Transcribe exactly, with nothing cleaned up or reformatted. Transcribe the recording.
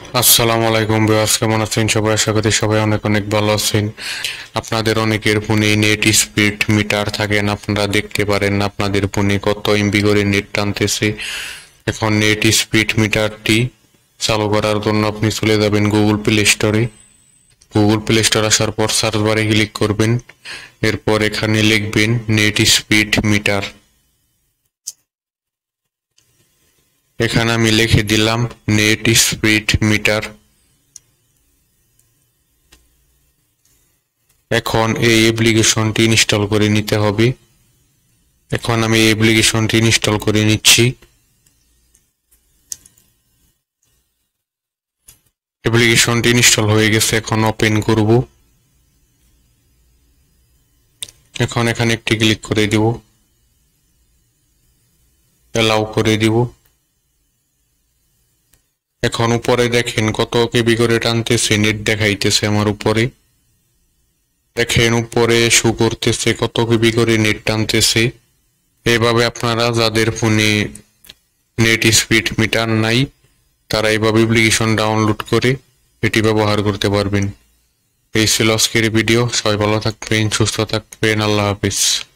আসসালামু আলাইকুম ভিউয়ার্স, কেমন আছেন সবাই? আশা করি সবাই অনেক অনেক ভালো আছেন। আপনাদের অনেকের ফোনে নেট স্পিড মিটার থাকেন, আপনারা দেখতে পারেন আপনাদের ফোনে কত এমবি করে নেট টানতেছে। এখন নেট স্পিড মিটারটি চালু করার জন্য আপনি চলে যাবেন গুগল প্লে স্টোরে। গুগল প্লে স্টোর আসার পর সার্চ বারে ক্লিক করবেন, এরপর এখানে লিখবেন নেট স্পিড মিটার। এখানে আমি লিখে দিলাম নেট স্পিড মিটার। এখন এই অ্যাপ্লিকেশনটি ইনস্টল করে নিতে হবে। এখন আমি এই অ্যাপ্লিকেশনটি ইনস্টল করে নিচ্ছি। অ্যাপ্লিকেশনটি ইনস্টল হয়ে গেছে, এখন ওপেন করব। এখন এখানে একটি ক্লিক করে দিব, অ্যালাউ করে দিব। এখন উপরে দেখেন কত কেবি করে টানতেছে, নেট দেখাইতেছে আমার উপরে। দেখেন উপরে শো করতেছে কত কেবি করে নেট টানতেছে। এইভাবে আপনারা যাদের ফোনে নেট স্পিড মিটার নাই তারা এইভাবে অ্যাপ্লিকেশন ডাউনলোড করে এটি ব্যবহার করতে পারবেন। এই ছিল আজকের ভিডিও। সবাই ভালো থাকবেন, সুস্থ থাকবেন। আল্লাহ হাফিজ।